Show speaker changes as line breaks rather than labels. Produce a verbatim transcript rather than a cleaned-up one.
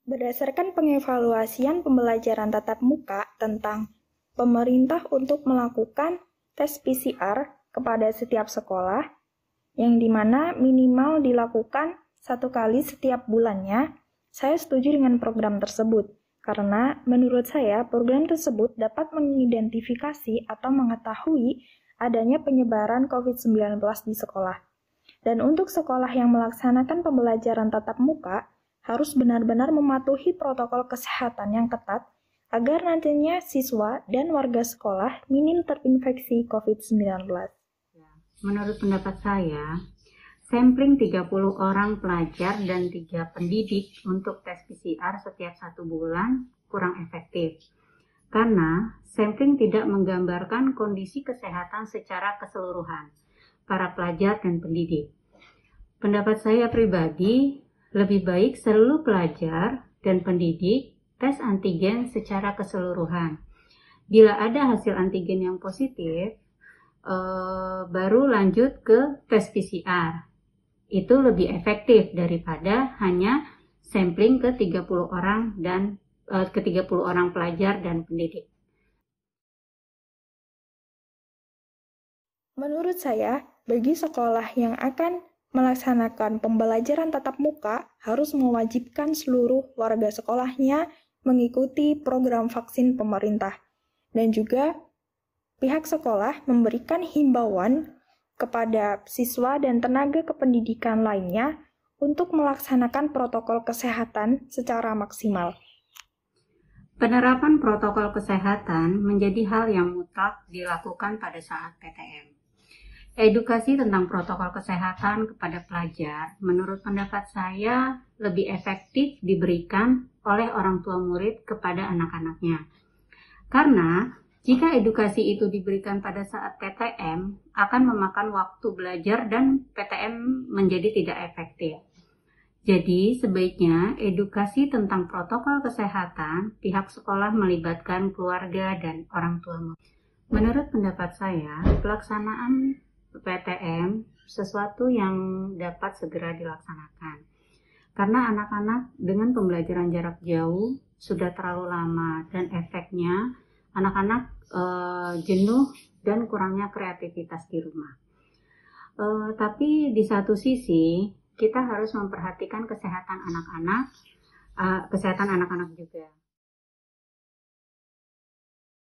Berdasarkan pengevaluasian pembelajaran tatap muka tentang pemerintah untuk melakukan tes P C R kepada setiap sekolah, yang dimana minimal dilakukan satu kali setiap bulannya, saya setuju dengan program tersebut. Karena menurut saya program tersebut dapat mengidentifikasi atau mengetahui adanya penyebaran covid sembilan belas di sekolah. Dan untuk sekolah yang melaksanakan pembelajaran tatap muka, harus benar-benar mematuhi protokol kesehatan yang ketat agar nantinya siswa dan warga sekolah minim terinfeksi covid sembilan belas.
Menurut pendapat saya, sampling tiga puluh orang pelajar dan tiga pendidik untuk tes P C R setiap satu bulan kurang efektif. Karena sampling tidak menggambarkan kondisi kesehatan secara keseluruhan para pelajar dan pendidik. Pendapat saya pribadi, lebih baik seluruh pelajar dan pendidik tes antigen secara keseluruhan. Bila ada hasil antigen yang positif, eh, baru lanjut ke tes P C R. Itu lebih efektif daripada hanya sampling ke tiga puluh orang dan eh, ke tiga puluh orang pelajar dan pendidik.
Menurut saya, bagi sekolah yang akan melaksanakan pembelajaran tatap muka harus mewajibkan seluruh warga sekolahnya mengikuti program vaksin pemerintah. Dan juga pihak sekolah memberikan himbauan kepada siswa dan tenaga kependidikan lainnya untuk melaksanakan protokol kesehatan secara maksimal.
Penerapan protokol kesehatan menjadi hal yang mutlak dilakukan pada saat P T M. Edukasi tentang protokol kesehatan kepada pelajar, menurut pendapat saya, lebih efektif diberikan oleh orang tua murid kepada anak-anaknya. Karena jika edukasi itu diberikan pada saat P T M, akan memakan waktu belajar dan P T M menjadi tidak efektif. Jadi, sebaiknya edukasi tentang protokol kesehatan, pihak sekolah melibatkan keluarga dan orang tua murid. Menurut pendapat saya, pelaksanaan P T M sesuatu yang dapat segera dilaksanakan. Karena anak-anak dengan pembelajaran jarak jauh sudah terlalu lama dan efeknya anak-anak e, jenuh dan kurangnya kreativitas di rumah. E, tapi di satu sisi kita harus memperhatikan kesehatan anak-anak, e, kesehatan anak-anak juga.